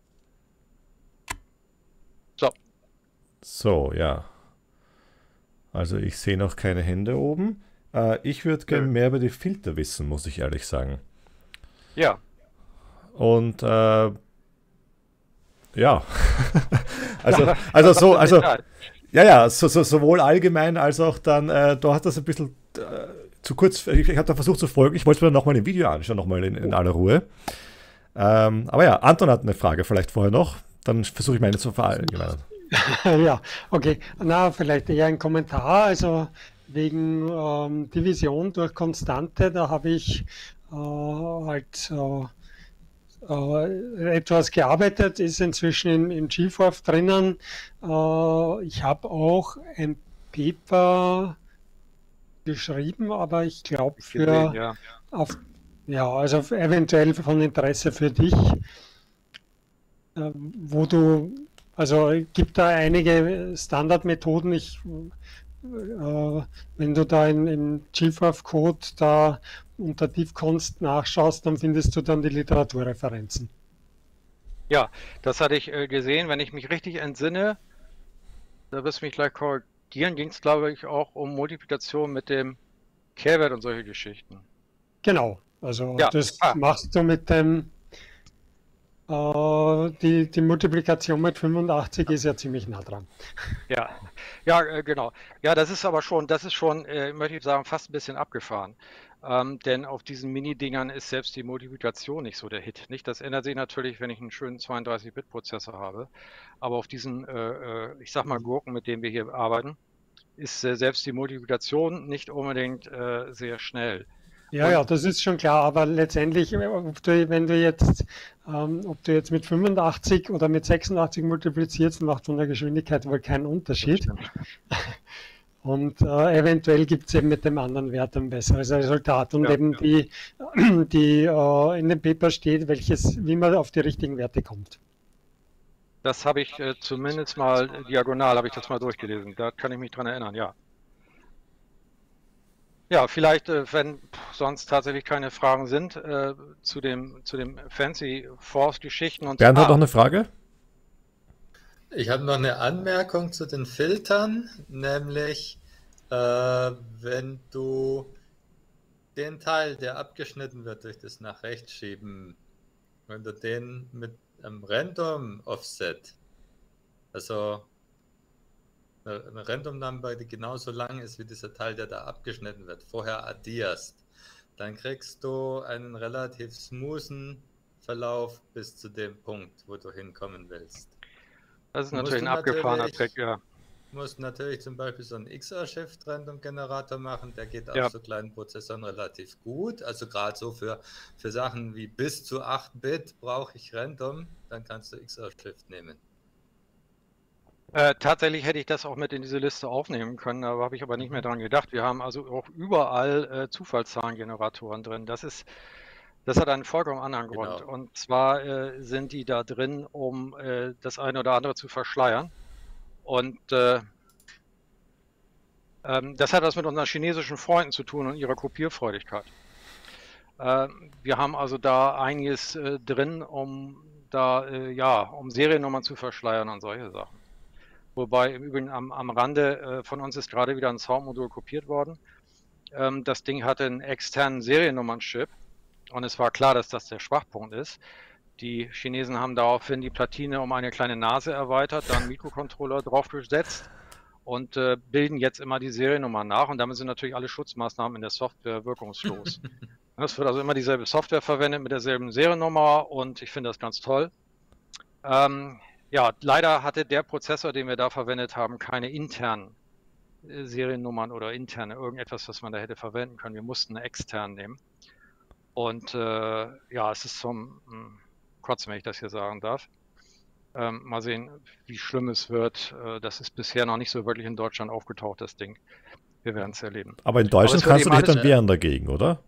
So. So, ja. Also ich sehe noch keine Hände oben. Äh, ich würde gerne mehr über die Filter wissen, muss ich ehrlich sagen. Ja. Und äh, ja. also, also so, also ja, ja, so, so, sowohl allgemein als auch dann, äh, du hast das ein bisschen äh, zu kurz, ich, ich habe da versucht zu folgen. Ich wollte es mir nochmal im Video anschauen, nochmal in, in aller Ruhe. Ähm, aber ja, Anton hat eine Frage vielleicht vorher noch. Dann versuche ich meine zu verallgemeinern. Ja, okay. Na, vielleicht eher ein Kommentar. Also wegen ähm, Division durch Konstante, da habe ich äh, halt äh, äh, etwas gearbeitet, ist inzwischen in, in GForth drinnen. Äh, ich habe auch ein Paper geschrieben, aber ich glaube für gesehen, ja. Auf, ja, also eventuell von Interesse für dich, äh, wo du Also gibt da einige Standardmethoden. Ich äh, wenn du da in, im G F O F Code da unter Tiefkunst nachschaust, dann findest du dann die Literaturreferenzen. Ja, das hatte ich äh, gesehen. Wenn ich mich richtig entsinne, da wirst du mich gleich korrigieren, ging es, glaube ich, auch um Multiplikation mit dem Kehrwert und solche Geschichten. Genau, also Ja. das Ah. machst du mit dem, äh, die, die Multiplikation mit fünfundachtzig ist ja ziemlich nah dran. Ja, ja, äh, genau. Ja, das ist aber schon, das ist schon, äh, möchte ich sagen, fast ein bisschen abgefahren. Ähm, denn auf diesen Mini-Dingern ist selbst die Multiplikation nicht so der Hit. Nicht? Das ändert sich natürlich, wenn ich einen schönen zweiunddreißig-Bit-Prozessor habe. Aber auf diesen, äh, äh, ich sag mal, Gurken, mit denen wir hier arbeiten, ist äh, selbst die Multiplikation nicht unbedingt äh, sehr schnell. Ja, Und ja, das ist schon klar, aber letztendlich, ob du, wenn du jetzt, ähm, ob du jetzt mit fünfundachtzig oder mit sechsundachtzig multiplizierst, macht von der Geschwindigkeit wohl keinen Unterschied. Und äh, eventuell gibt es eben mit dem anderen Wert ein besseres Resultat. Und ja, eben ja. die, die äh, in dem Paper steht, welches, wie man auf die richtigen Werte kommt. Das habe ich äh, zumindest mal äh, diagonal, habe ich das mal durchgelesen. Da kann ich mich dran erinnern, ja. Ja, vielleicht, äh, wenn sonst tatsächlich keine Fragen sind, äh, zu dem, zu dem Fancy Force-Geschichten und Bernd hat ah, noch eine Frage. Ich habe noch eine Anmerkung zu den Filtern, nämlich äh, wenn du den Teil, der abgeschnitten wird durch das nach rechts schieben, wenn du den mit einem Random Offset, also eine Random Number, die genauso lang ist wie dieser Teil, der da abgeschnitten wird, vorher addierst, dann kriegst du einen relativ smoothen Verlauf bis zu dem Punkt, wo du hinkommen willst. das ist Musst natürlich ein du abgefahrener natürlich- Trick, ja. Du musst natürlich zum Beispiel so einen X R-Shift-Random-Generator machen, der geht auf Ja. so kleinen Prozessoren relativ gut. Also gerade so für, für Sachen wie bis zu acht Bit brauche ich Random, dann kannst du X R-Shift nehmen. Äh, tatsächlich hätte ich das auch mit in diese Liste aufnehmen können, da habe ich aber nicht mehr dran gedacht. Wir haben also auch überall äh, Zufallszahlengeneratoren drin. Das ist, das hat einen vollkommen anderen Grund. Genau. Und zwar äh, sind die da drin, um äh, das eine oder andere zu verschleiern. Und äh, ähm, das hat was mit unseren chinesischen Freunden zu tun und ihrer Kopierfreudigkeit. Äh, wir haben also da einiges äh, drin, um da äh, ja, um Seriennummern zu verschleiern und solche Sachen. Wobei im Übrigen am, am Rande äh, von uns ist gerade wieder ein Soundmodul kopiert worden. Ähm, das Ding hatte einen externen Seriennummern-Chip und es war klar, dass das der Schwachpunkt ist. Die Chinesen haben daraufhin die Platine um eine kleine Nase erweitert, dann einen Mikrocontroller draufgesetzt und äh, bilden jetzt immer die Seriennummer nach und damit sind natürlich alle Schutzmaßnahmen in der Software wirkungslos. Es wird also immer dieselbe Software verwendet mit derselben Seriennummer und ich finde das ganz toll. Ähm, ja, leider hatte der Prozessor, den wir da verwendet haben, keine internen äh, Seriennummern oder interne irgendetwas, was man da hätte verwenden können. Wir mussten eine extern nehmen. Und äh, ja, es ist zum mh, Kotzen, wenn ich das hier sagen darf. Ähm, mal sehen, wie schlimm es wird. Äh, das ist bisher noch nicht so wirklich in Deutschland aufgetaucht, das Ding. Wir werden es erleben. Aber in Deutschland Aber es kannst du wird dich eben dann wehren dagegen, oder?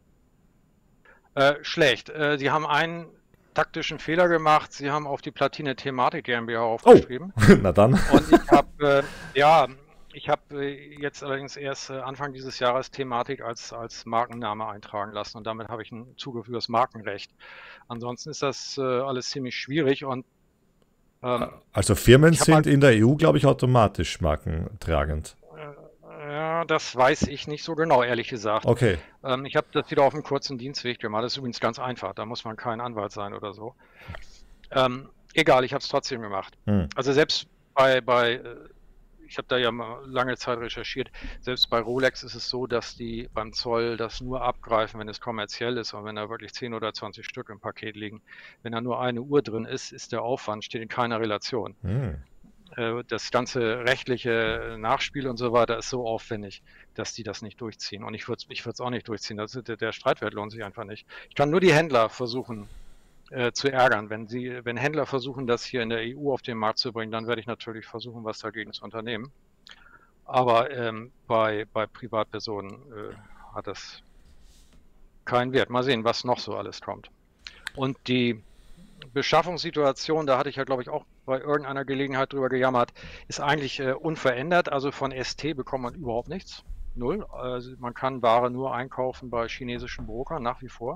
Äh, schlecht. Äh, Sie haben einen taktischen Fehler gemacht. Sie haben auf die Platine Thematik GmbH aufgeschrieben. Oh, na dann. Und ich habe, äh, ja, ich habe äh, jetzt allerdings erst äh, Anfang dieses Jahres Thematik als, als Markenname eintragen lassen und damit habe ich ein Zugriff über das Markenrecht. Ansonsten ist das äh, alles ziemlich schwierig und ähm, Also Firmen ich hab sind halt- in der E U, glaube ich, automatisch markentragend. ja, das weiß ich nicht so genau, ehrlich gesagt. Okay. Ähm, ich habe das wieder auf einem kurzen Dienstweg gemacht. Das ist übrigens ganz einfach. Da muss man kein Anwalt sein oder so. Ähm, egal, ich habe es trotzdem gemacht. Hm. Also selbst bei, bei äh, ich habe da ja mal lange Zeit recherchiert, selbst bei Rolex ist es so, dass die beim Zoll das nur abgreifen, wenn es kommerziell ist und wenn da wirklich zehn oder zwanzig Stück im Paket liegen. Wenn da nur eine Uhr drin ist, ist der Aufwand, steht in keiner Relation. Hm. Äh, Das ganze rechtliche Nachspiel und so weiter ist so aufwendig, dass die das nicht durchziehen. Und ich würde es ich würd's auch nicht durchziehen. Das, der, der Streitwert lohnt sich einfach nicht. Ich kann nur die Händler versuchen äh, zu ärgern. Wenn, sie, wenn Händler versuchen, das hier in der E U auf den Markt zu bringen, dann werde ich natürlich versuchen, was dagegen zu unternehmen. Aber ähm, bei, bei Privatpersonen äh, hat das keinen Wert. Mal sehen, was noch so alles kommt. Und die Beschaffungssituation, da hatte ich ja, glaube ich, auch bei irgendeiner Gelegenheit drüber gejammert, ist eigentlich äh, unverändert. Also von S T bekommt man überhaupt nichts. Null. Also man kann Ware nur einkaufen bei chinesischen Brokern nach wie vor.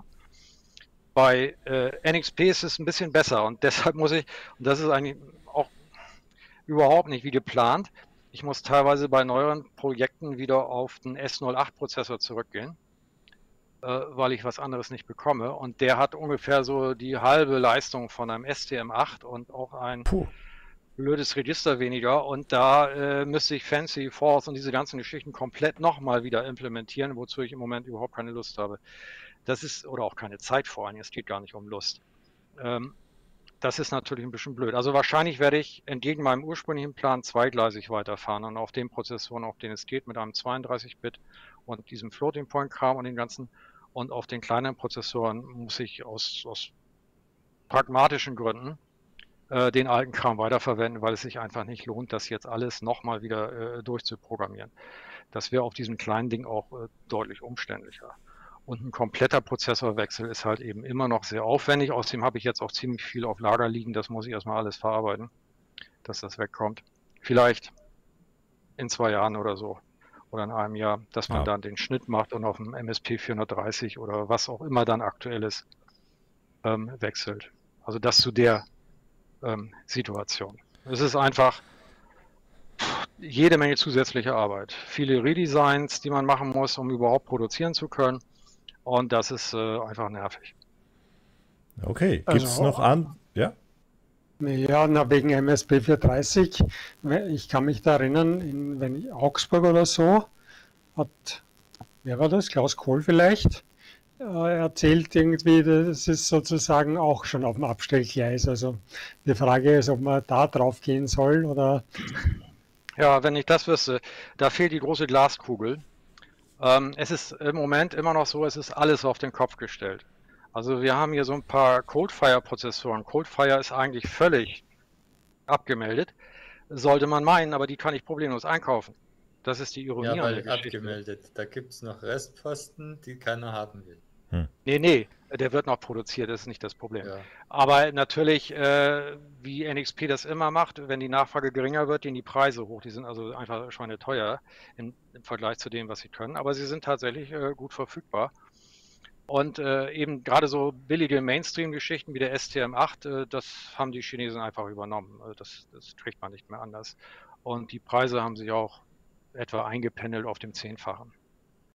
Bei äh, N X P ist es ein bisschen besser und deshalb muss ich, und das ist eigentlich auch überhaupt nicht wie geplant, ich muss teilweise bei neueren Projekten wieder auf den S null acht Prozessor zurückgehen, äh, weil ich was anderes nicht bekomme. Und der hat ungefähr so die halbe Leistung von einem S T M acht und auch ein Puh. blödes Register weniger. Und da äh, müsste ich Fancy, Force und diese ganzen Geschichten komplett nochmal wieder implementieren, wozu ich im Moment überhaupt keine Lust habe. Das ist, oder auch keine Zeit vor allem, es geht gar nicht um Lust. Ähm, das ist natürlich ein bisschen blöd. Also wahrscheinlich werde ich entgegen meinem ursprünglichen Plan zweigleisig weiterfahren und auf den Prozessoren, auf denen es geht, mit einem zweiunddreißig Bit und diesem Floating-Point-Kram und den ganzen, und auf den kleineren Prozessoren muss ich aus, aus pragmatischen Gründen äh, den alten Kram weiterverwenden, weil es sich einfach nicht lohnt, das jetzt alles nochmal wieder äh, durchzuprogrammieren. Das wäre auf diesem kleinen Ding auch äh, deutlich umständlicher. Und ein kompletter Prozessorwechsel ist halt eben immer noch sehr aufwendig. Außerdem habe ich jetzt auch ziemlich viel auf Lager liegen. Das muss ich erstmal alles verarbeiten, dass das wegkommt. Vielleicht in zwei Jahren oder so oder in einem Jahr, dass man ja. dann den Schnitt macht und auf dem M S P vierhundertdreißig oder was auch immer dann aktuell ist, ähm, wechselt. Also das zu der ähm, Situation. Es ist einfach jede Menge zusätzliche Arbeit. Viele Redesigns, die man machen muss, um überhaupt produzieren zu können. Und das ist äh, einfach nervig. Okay, gibt es also, noch an? Ja? Ja, na, wegen M S P vierhundertdreißig. Ich kann mich da erinnern, in, wenn ich Augsburg oder so, hat, wer war das? Klaus Kohl vielleicht, äh, erzählt irgendwie, das ist sozusagen auch schon auf dem Abstellgleis. Also die Frage ist, ob man da drauf gehen soll oder. Ja, wenn ich das wüsste, da fehlt die große Glaskugel. Ähm, es ist im Moment immer noch so, es ist alles auf den Kopf gestellt. Also wir haben hier so ein paar Coldfire-Prozessoren. Coldfire ist eigentlich völlig abgemeldet, sollte man meinen, aber die kann ich problemlos einkaufen. Das ist die Ironie ja, weil an der Geschichte. Abgemeldet. Da gibt es noch Restposten, die keiner haben will. Hm. Nee, nee, der wird noch produziert, das ist nicht das Problem. Ja. Aber natürlich, äh, wie N X P das immer macht, wenn die Nachfrage geringer wird, gehen die Preise hoch. Die sind also einfach schweineteuer im, im Vergleich zu dem, was sie können. Aber sie sind tatsächlich äh, gut verfügbar. Und äh, eben gerade so billige Mainstream-Geschichten wie der S T M acht, äh, das haben die Chinesen einfach übernommen. Also das, das kriegt man nicht mehr anders. Und die Preise haben sich auch etwa eingependelt auf dem Zehnfachen.